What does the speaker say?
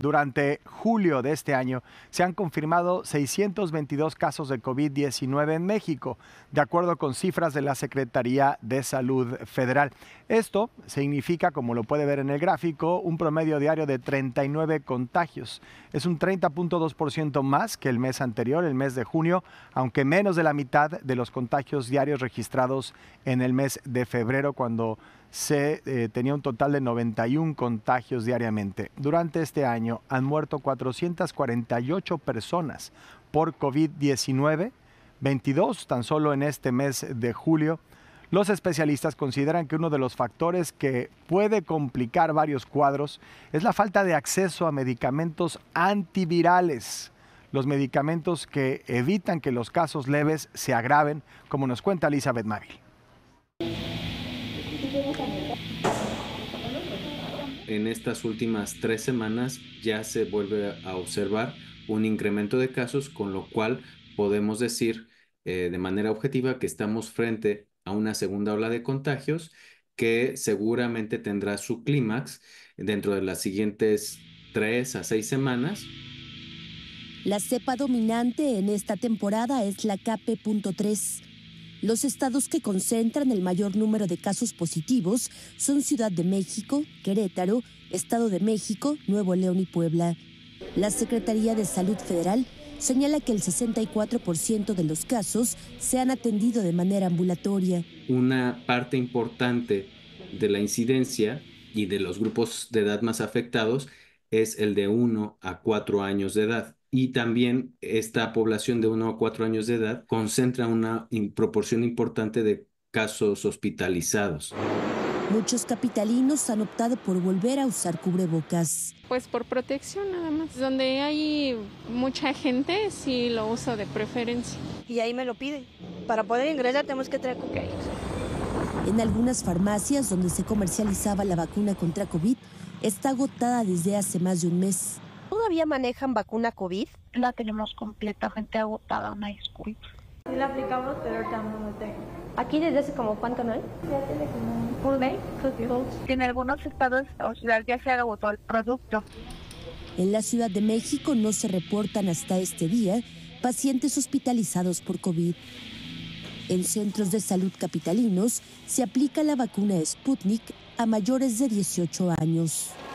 Durante julio de este año se han confirmado 622 casos de COVID-19 en México, de acuerdo con cifras de la Secretaría de Salud Federal. Esto significa, como lo puede ver en el gráfico, un promedio diario de 39 contagios. Es un 30.2% más que el mes anterior, el mes de junio, aunque menos de la mitad de los contagios diarios registrados en el mes de febrero, cuando se tenía un total de 91 contagios diariamente. Durante este año han muerto 448 personas por COVID-19, 22 tan solo en este mes de julio. Los especialistas consideran que uno de los factores que puede complicar varios cuadros es la falta de acceso a medicamentos antivirales, los medicamentos que evitan que los casos leves se agraven, como nos cuenta Elizabeth Mávil. En estas últimas 3 semanas ya se vuelve a observar un incremento de casos, con lo cual podemos decir de manera objetiva que estamos frente a una segunda ola de contagios que seguramente tendrá su clímax dentro de las siguientes 3 a 6 semanas. La cepa dominante en esta temporada es la KP.3. Los estados que concentran el mayor número de casos positivos son Ciudad de México, Querétaro, Estado de México, Nuevo León y Puebla. La Secretaría de Salud Federal señala que el 64% de los casos se han atendido de manera ambulatoria. Una parte importante de la incidencia y de los grupos de edad más afectados es el de 1 a 4 años de edad. Y también esta población de 1 a 4 años de edad concentra una proporción importante de casos hospitalizados. Muchos capitalinos han optado por volver a usar cubrebocas. Pues por protección nada más. Donde hay mucha gente sí lo uso de preferencia. Y ahí me lo piden. Para poder ingresar tenemos que traer cocaína. En algunas farmacias donde se comercializaba la vacuna contra COVID está agotada desde hace más de un mes. ¿Todavía manejan vacuna COVID? La tenemos completamente agotada, una disculpa. Sí la aplicamos, pero ahorita no lo tengo. ¿Aquí desde hace como cuánto no hay? Ya tiene como un mes. En algunos estados o ciudades ya se agotó el producto. En la Ciudad de México no se reportan hasta este día pacientes hospitalizados por COVID. En centros de salud capitalinos se aplica la vacuna Sputnik a mayores de 18 años.